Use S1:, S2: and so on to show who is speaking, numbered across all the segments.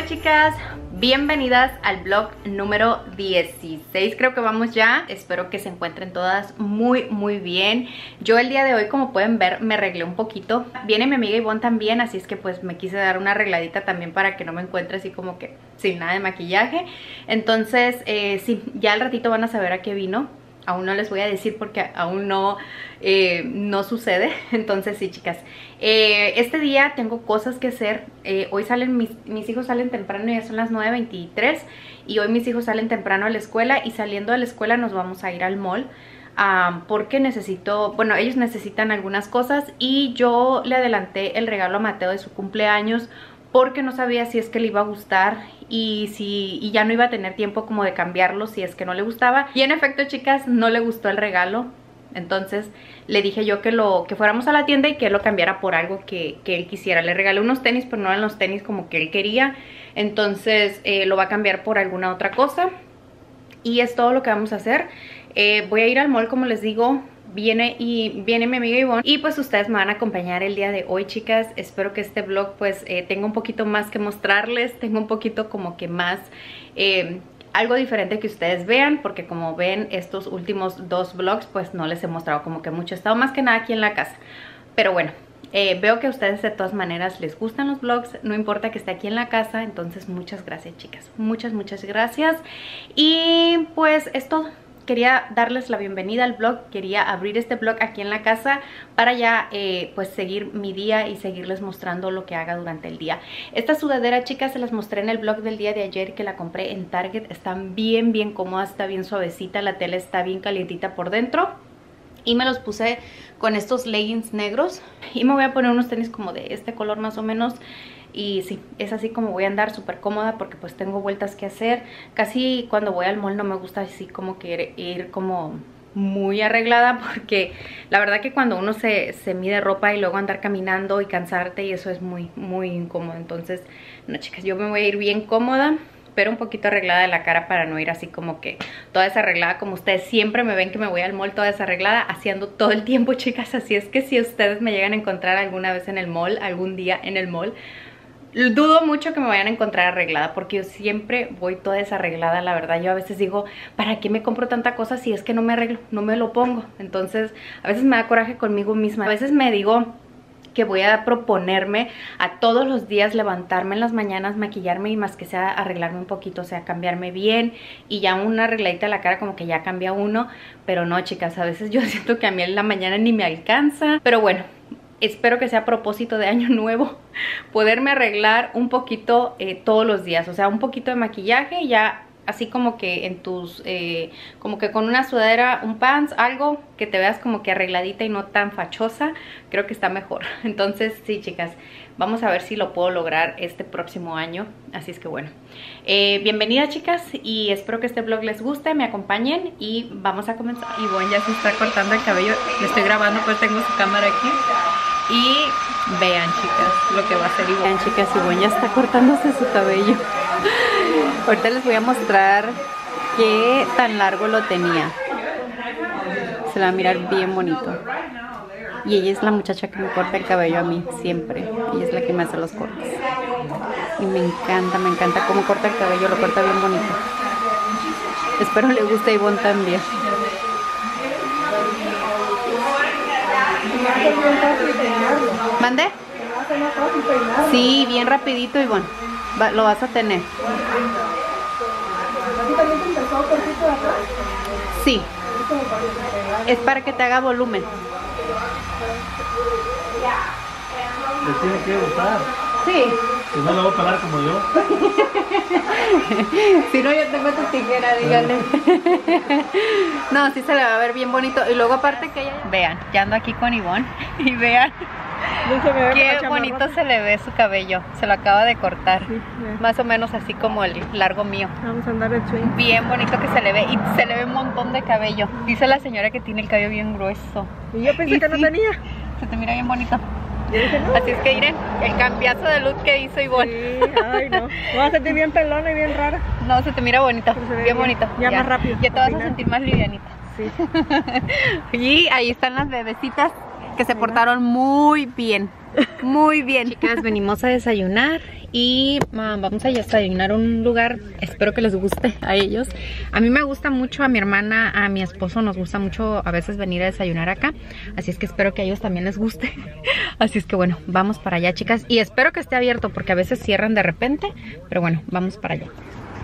S1: Hola chicas, bienvenidas al vlog número 16. Creo que vamos ya, espero que se encuentren todas muy bien. Yo el día de hoy, como pueden ver, me arreglé un poquito. Viene mi amiga Ivonne también, así es que pues me quise dar una arregladita también para que no me encuentre así como que sin nada de maquillaje. Entonces sí, ya al ratito van a saber a qué vino. Aún no les voy a decir porque aún no sucede. Entonces sí, chicas, este día tengo cosas que hacer. Hoy salen mis hijos salen temprano, ya son las 9:23. Y hoy mis hijos salen temprano a la escuela. Y saliendo de la escuela nos vamos a ir al mall, porque necesito, bueno, ellos necesitan algunas cosas. Y yo le adelanté el regalo a Mateo de su cumpleaños, porque no sabía si es que le iba a gustar y ya no iba a tener tiempo como de cambiarlo si es que no le gustaba. Y en efecto, chicas, no le gustó el regalo. Entonces le dije yo que fuéramos a la tienda y que él lo cambiara por algo que él quisiera. Le regalé unos tenis, pero no eran los tenis como que él quería. Entonces lo va a cambiar por alguna otra cosa. Y es todo lo que vamos a hacer. Voy a ir al mall, como les digo. Viene mi amiga Ivonne y pues ustedes me van a acompañar el día de hoy, chicas. Espero que este vlog pues tenga un poquito más que mostrarles, tenga un poquito como que más algo diferente que ustedes vean, porque como ven estos últimos dos vlogs pues no les he mostrado como que mucho. He estado más que nada aquí en la casa, pero bueno, veo que a ustedes de todas maneras les gustan los vlogs, no importa que esté aquí en la casa. Entonces muchas gracias, chicas, muchas gracias. Y pues es todo. Quería darles la bienvenida al vlog, quería abrir este vlog aquí en la casa para ya pues seguir mi día y seguirles mostrando lo que haga durante el día. Esta sudadera, chicas, se las mostré en el vlog del día de ayer, que la compré en Target. Están bien cómodas, está bien suavecita, la tela está bien calientita por dentro. Y me los puse con estos leggings negros y me voy a poner unos tenis como de este color más o menos. Y sí, es así como voy a andar, súper cómoda, porque pues tengo vueltas que hacer. Casi cuando voy al mall no me gusta así como que ir como muy arreglada, porque la verdad que cuando uno se mide ropa y luego andar caminando y cansarte, y eso es muy incómodo. Entonces, no, chicas, yo me voy a ir bien cómoda, pero un poquito arreglada de la cara para no ir así como que toda desarreglada, como ustedes siempre me ven que me voy al mall toda desarreglada, haciendo todo el tiempo, chicas. Así es que si ustedes me llegan a encontrar alguna vez en el mall, algún día en el mall, dudo mucho que me vayan a encontrar arreglada, porque yo siempre voy toda desarreglada, la verdad. Yo a veces digo, ¿para qué me compro tanta cosa si es que no me arreglo, no me lo pongo? Entonces a veces me da coraje conmigo misma. A veces me digo que voy a proponerme a todos los días levantarme en las mañanas, maquillarme y más que sea arreglarme un poquito, o sea, cambiarme bien, y ya una arregladita de la cara como que ya cambia uno. Pero no, chicas, a veces yo siento que a mí en la mañana ni me alcanza. Pero bueno, espero que sea a propósito de año nuevo poderme arreglar un poquito todos los días. O sea, un poquito de maquillaje, ya así como que en tus, como que con una sudadera, un pants, algo que te veas como que arregladita y no tan fachosa. Creo que está mejor. Entonces sí, chicas, vamos a ver si lo puedo lograr este próximo año. Así es que bueno, bienvenidas, chicas, y espero que este vlog les guste, me acompañen y vamos a comenzar. Y bueno, ya se está cortando el cabello, le estoy grabando, pues tengo su cámara aquí. Y vean, chicas, lo que va a hacer Ivonne. Vean, chicas, Ivonne ya está cortándose su cabello. Ahorita les voy a mostrar qué tan largo lo tenía. Se la va a mirar bien bonito. Y ella es la muchacha que me corta el cabello a mí siempre. Ella es la que me hace los cortes. Y me encanta cómo corta el cabello, lo corta bien bonito. Espero le guste a Ivonne también. ¿Mande? Sí, bien rapidito, Ivonne. Lo vas a tener. Sí. Es para que te haga volumen.
S2: ¿Le tiene que gustar?
S1: Sí.
S2: Si no, lo voy a pelar como yo.
S1: Si no, yo tengo tu tijera, díganle. No, sí se le va a ver bien bonito. Y luego aparte que ella... Vean, ya ando aquí con Ivonne. Y vean qué bonito se le ve su cabello. Se lo acaba de cortar, sí, más o menos así como el largo mío.
S3: Vamos a andar de swing.
S1: Bien bonito que se le ve. Y se le ve un montón de cabello. Dice la señora que tiene el cabello bien grueso.
S3: Y yo pensé que no tenía.
S1: Se te mira bien bonito.
S3: Dije, no.
S1: Así es que miren, el cambiazo de look que hizo Ivonne.
S3: Sí, ay no. Me vas a sentir bien pelona y bien rara.
S1: No, se te mira bonito, bien bonito.
S3: Ya más rápido.
S1: Ya te vas a sentir más livianita.
S3: Sí.
S1: Y ahí están las bebecitas que se portaron muy bien. Muy bien. Chicas, venimos a desayunar y vamos a desayunar a un lugar, espero que les guste a ellos. A mí me gusta mucho, a mi hermana, a mi esposo nos gusta mucho a veces venir a desayunar acá, así es que espero que a ellos también les guste. Así es que bueno, vamos para allá, chicas, y espero que esté abierto porque a veces cierran de repente, pero bueno, vamos para allá.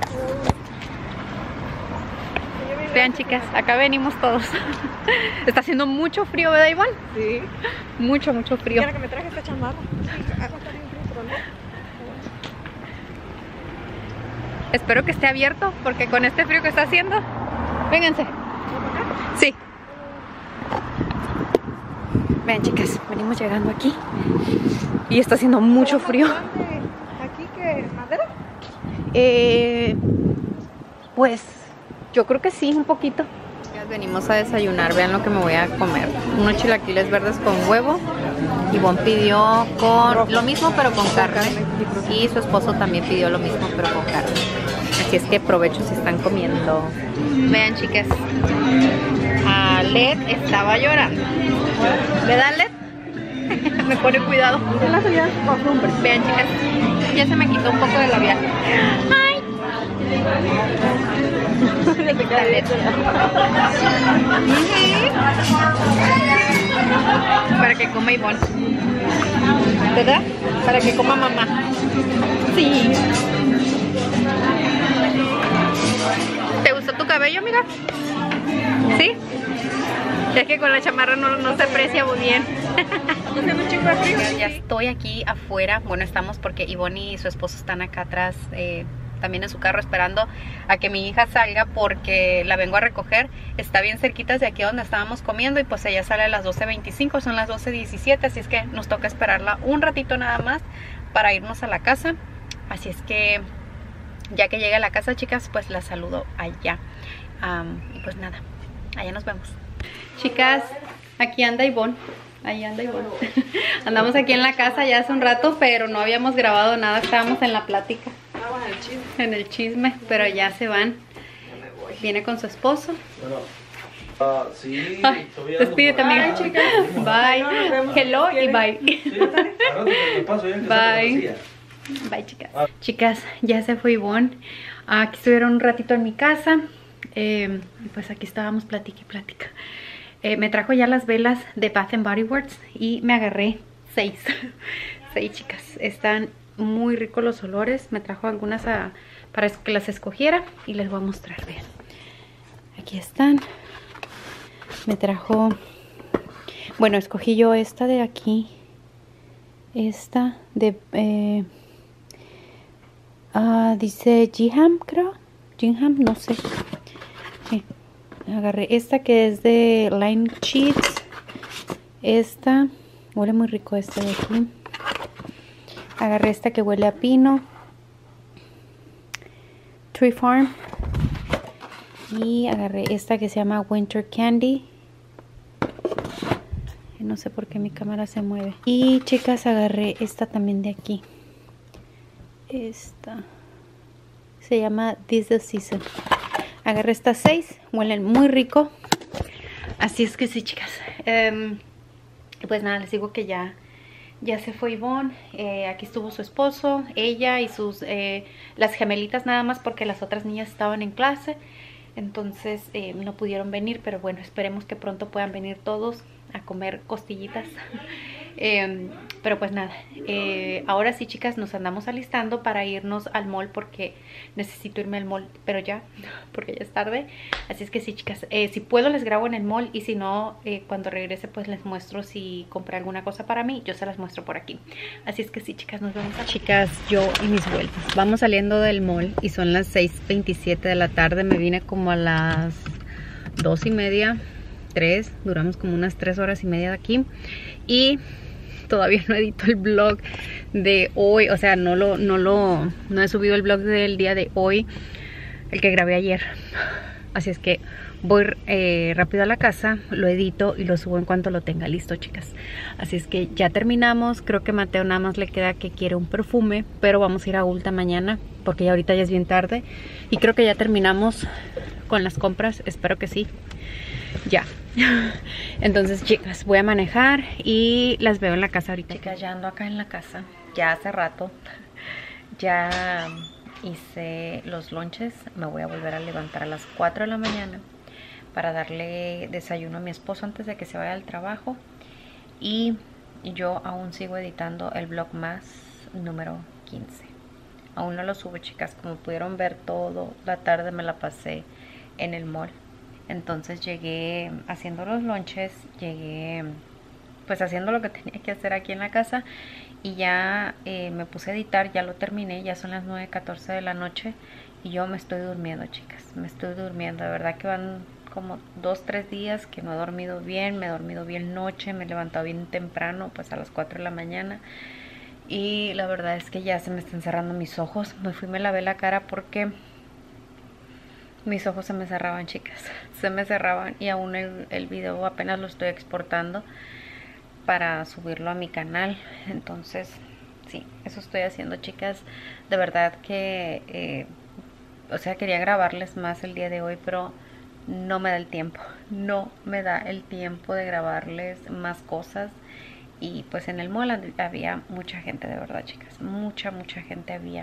S1: Vean, chicas, acá venimos todos. Está haciendo mucho frío, ¿verdad, Ivonne?
S3: Sí.
S1: Mucho, mucho frío.
S3: Quiero que me traje esta chamarra.
S1: Espero que esté abierto, porque con este frío que está haciendo. Vénganse. Sí. Vean, chicas, venimos llegando aquí y está haciendo mucho frío.
S3: ¿Aquí qué? ¿Madera?
S1: Pues yo creo que sí, un poquito. Venimos a desayunar, vean lo que me voy a comer. Unos chilaquiles verdes con huevo. Ivonne pidió con lo mismo pero con carne. Y su esposo también pidió lo mismo pero con carne. Así es que provecho si están comiendo. Vean, chicas, Led estaba llorando. ¿Verdad, Led? Me pone cuidado. Vean, chicas, ya se me quitó un poco de labial. ¡Ay! Para que coma Ivonne, ¿verdad? Para que coma mamá. Sí. ¿Te gustó tu cabello, amiga? ¿Sí? Es que con la chamarra no se aprecia muy bien. Ya estoy aquí afuera. Bueno, estamos porque Ivonne y su esposo están acá atrás, también en su carro, esperando a que mi hija salga porque la vengo a recoger. Está bien cerquita de aquí donde estábamos comiendo y pues ella sale a las 12:25, son las 12:17, así es que nos toca esperarla un ratito nada más para irnos a la casa. Así es que ya que llegue a la casa, chicas, pues la saludo allá. Y pues nada, allá nos vemos. Chicas, aquí anda Ivonne. Ahí anda Ivonne. Andamos aquí en la casa ya hace un rato, pero no habíamos grabado nada, estábamos en la plática. En el chisme, pero ya se van. Viene con su esposo.
S2: Sí,
S1: Ay, despídete, amiga. Bye. Hello y bye. Bye. Bye, chicas. Chicas, ya se fue Ivonne. Aquí estuvieron un ratito en mi casa. Pues aquí estábamos plática y plática. Me trajo ya las velas de Bath & Body Works y me agarré 6. 6, chicas. Están muy ricos los olores. Me trajo algunas para que las escogiera y les voy a mostrar. Vean. Aquí están. Me trajo... Bueno, escogí yo esta de aquí. Esta de... dice Gingham, creo. Gingham, no sé. Sí. Agarré esta que es de Lime Cheese. Esta. Huele muy rico esta de aquí. Agarré esta que huele a pino. Tree Farm. Y agarré esta que se llama Winter Candy. No sé por qué mi cámara se mueve. Y chicas, agarré esta también de aquí. Esta se llama This the Season. Agarré estas 6. Huelen muy rico. Así es que sí, chicas. Pues nada, les digo que ya se fue Ivonne. Aquí estuvo su esposo, ella y sus las gemelitas nada más porque las otras niñas estaban en clase. Entonces no pudieron venir, pero bueno, esperemos que pronto puedan venir todos a comer costillitas. Pero pues nada, ahora sí, chicas, nos andamos alistando para irnos al mall porque necesito irme al mall, pero ya, porque ya es tarde. Así es que sí, chicas, si puedo les grabo en el mall y si no, cuando regrese pues les muestro si compré alguna cosa para mí, yo se las muestro por aquí. Así es que sí, chicas, nos vemos. Chicas, yo y mis vueltas, vamos saliendo del mall y son las 6:27 de la tarde. Me vine como a las 2:30, 3, duramos como unas 3 horas y media de aquí y todavía no edito el vlog de hoy, o sea, no he subido el vlog del día de hoy, el que grabé ayer. Así es que voy rápido a la casa, lo edito y lo subo en cuanto lo tenga listo, chicas. Así es que ya terminamos. Creo que Mateo nada más le queda que quiere un perfume, pero vamos a ir a Ulta mañana porque ya ahorita ya es bien tarde. Y creo que ya terminamos con las compras, espero que sí. ya. Entonces, chicas, voy a manejar y las veo en la casa ahorita. Chicas, ya ando acá en la casa, ya hace rato. Ya hice los lonches. Me voy a volver a levantar a las 4 de la mañana para darle desayuno a mi esposo antes de que se vaya al trabajo. Y yo aún sigo editando el vlog más número 15. Aún no lo subo, chicas. Como pudieron ver, toda la tarde me la pasé en el mall. Entonces llegué haciendo los lonches, llegué pues haciendo lo que tenía que hacer aquí en la casa. Y ya me puse a editar, ya lo terminé, ya son las 9:14 de la noche. Y yo me estoy durmiendo, chicas, me estoy durmiendo. De verdad que van como 2-3 días que no he dormido bien. Me he dormido bien noche, me he levantado bien temprano, pues a las 4 de la mañana. Y la verdad es que ya se me están cerrando mis ojos. Me fui y me lavé la cara porque mis ojos se me cerraban, chicas. Se me cerraban y aún el video apenas lo estoy exportando para subirlo a mi canal. Entonces sí, eso estoy haciendo, chicas. De verdad que o sea, quería grabarles más el día de hoy, pero no me da el tiempo. No me da el tiempo de grabarles más cosas. Y pues en el mall había mucha gente, de verdad, chicas. Mucha gente había.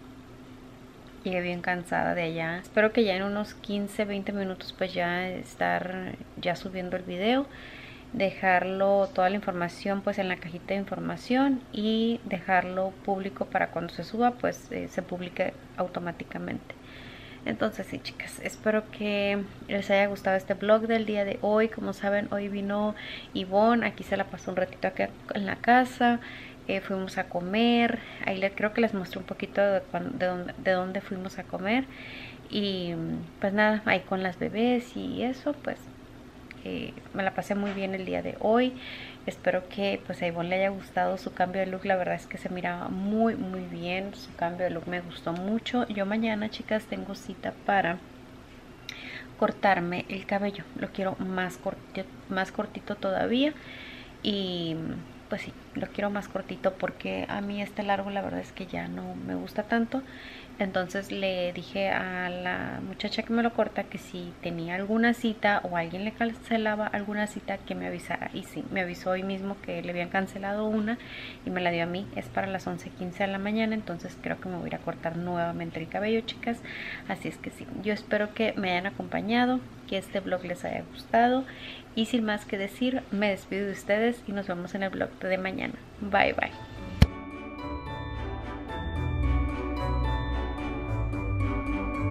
S1: Llegué bien cansada de allá. Espero que ya en unos 15-20 minutos pues ya estar ya subiendo el video. Dejarlo, toda la información pues en la cajita de información. Y dejarlo público para cuando se suba pues se publique automáticamente. Entonces sí, chicas, espero que les haya gustado este vlog del día de hoy. Como saben, hoy vino Ivonne, aquí se la pasó un ratito acá en la casa. Fuimos a comer, ahí creo que les mostré un poquito de dónde fuimos a comer. Y pues nada, ahí con las bebés y eso, pues me la pasé muy bien el día de hoy. Espero que pues a Ivonne le haya gustado su cambio de look. La verdad es que se miraba muy bien. Su cambio de look me gustó mucho. Yo mañana, chicas, tengo cita para cortarme el cabello. Lo quiero más cortito todavía. Y pues sí, lo quiero más cortito porque a mí este largo la verdad es que ya no me gusta tanto. Entonces le dije a la muchacha que me lo corta que si tenía alguna cita o alguien le cancelaba alguna cita que me avisara. Y sí, me avisó hoy mismo que le habían cancelado una y me la dio a mí. Es para las 11:15 de la mañana, entonces creo que me voy a ir a cortar nuevamente el cabello, chicas. Así es que sí, yo espero que me hayan acompañado, que este vlog les haya gustado. Y sin más que decir, me despido de ustedes y nos vemos en el vlog de mañana. Bye bye.